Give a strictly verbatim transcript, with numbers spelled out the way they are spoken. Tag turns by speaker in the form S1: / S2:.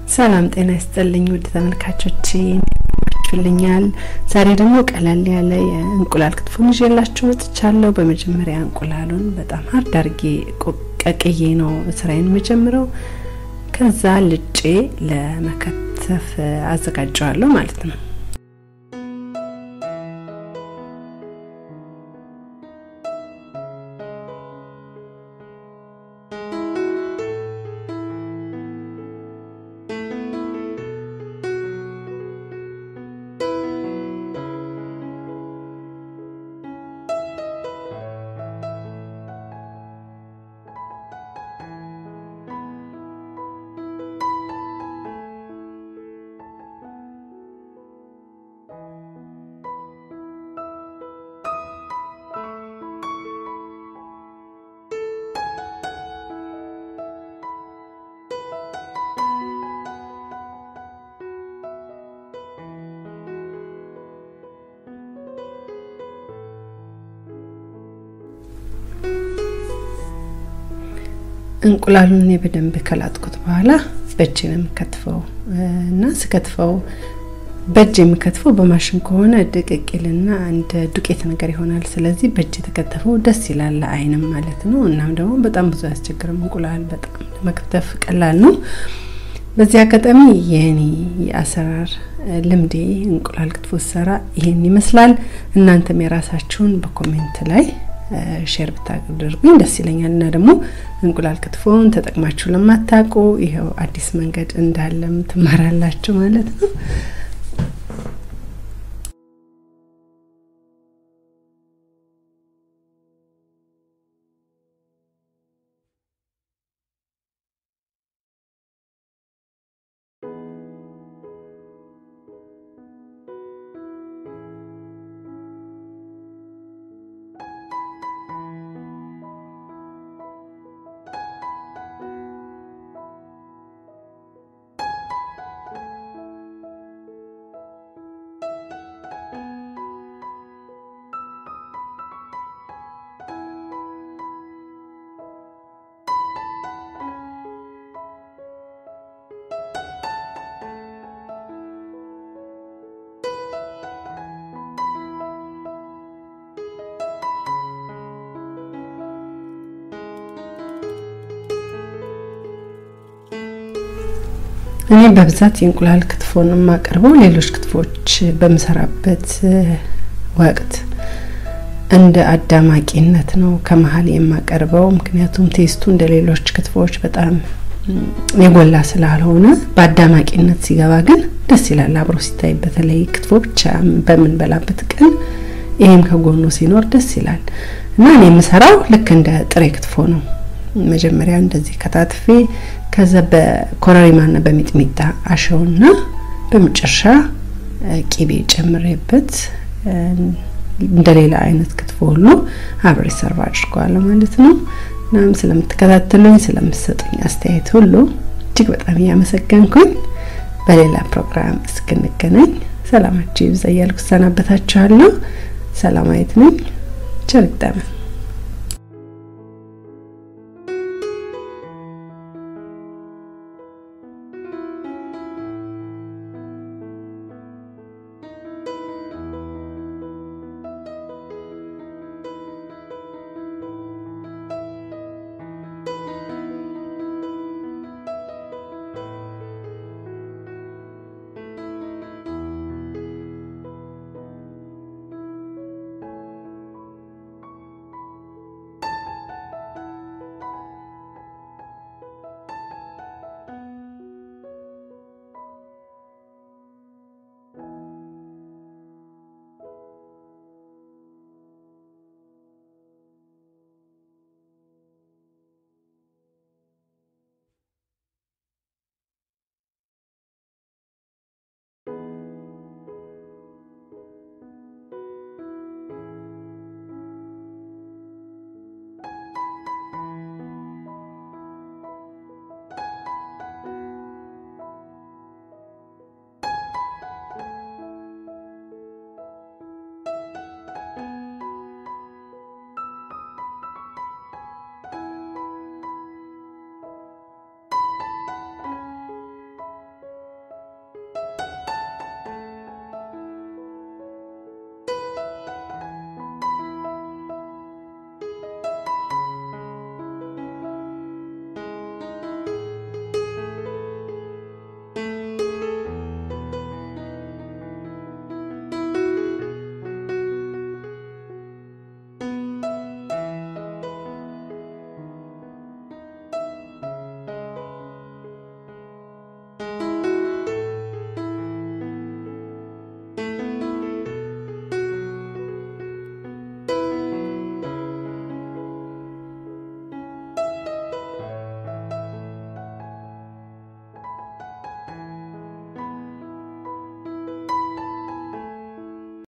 S1: ሰላም ጤና ይስጥልኝ ውድ ተመልካቾቼ ችልኛል ዛሬ ደግሞ ቀላል ያለ እንቁላል ክትፎ ይዤላችሁ መጥቻለሁ በመጀመሪያ እንቁላሉን በጣም ሃርድ አርጌ ቀቅዬ ነው ስራዬን መጀመሪያው ከዛ ልጬ ለመከተፍ አዘጋጃለሁ ማለት ነው እንቁላሉን በደንብ ከላጥኩት በኋላ በእጄ ነው የምከትፈው እና ስከትፈው በእጄ የምከትፈው በማሽን ከሆነ ደቀቅልና እንደ ዱቄት ነገር ይሆናል ስለዚህ በእጄ ተከተፈው ደስ ይላል አይንም ማለት ነው እናም ደግሞ በጣም ብዙ ያስቸግረም እንቁላል በጣም መክተፍ ቀላል ነው በዚህ አጋጣሚ የኔ ያሰራር ልምዴ እንቁላል ክትፎ ሰራ ይሄን ይመስላል እናንተም የራሳችሁን በኮሜንት ላይ ሼር ብታደርጉኝ ደስ ይለኛልና ደግሞ እንቁላል ክትፎን ተጠቅማችሁ ለማታውቁ ይሄው አዲስ መንገድ እንዳለም ትማራላችሁ ማለት ነው እኔ በብዛት የእንቁላል ክትፎን ማቀርበው ሌሎች ክትፎች በመሰራበት ወቅት እንደ አዳማቂነት ነው ከመሃል የማቀርበው ምክንያቱም ቴስቱ እንደ ሌሎች ክትፎች በጣም የጎላ ስላልሆነ በአዳማቂነት ሲገባ ግን ደስ ይላል አብሮ ሲታይ በተለይ ክትፎ ብቻ በመንበላበት ቀን ይሄም ከጎኑ ሲኖር ደስ ይላል እና እኔ የምሰራው ልክ እንደ ጥሬ ክትፎ ነው መጀመሪያ እንደዚህ ከታትፌ ከዛ በኮረሪማና በሚጥሚጣ አሸውና በመጨረሻ ቂቤ ጨምሬበት እንደሌላ አይነት ክትፎ ሁሉ አብሬ ሰርቭ አድርጓለሁ ማለት ነው እናም ስለምትከታተሉኝ ስለምትሰጡኝ አስተያየት ሁሉ እጅግ በጣም ያመሰግናለሁ በሌላ ፕሮግራም እስክንገናኝ ሰላማችሁ ይብዛ እያልኩ ሰናበታችኋለሁ ሰላማዊት ነኝ ቸር ይግጠመን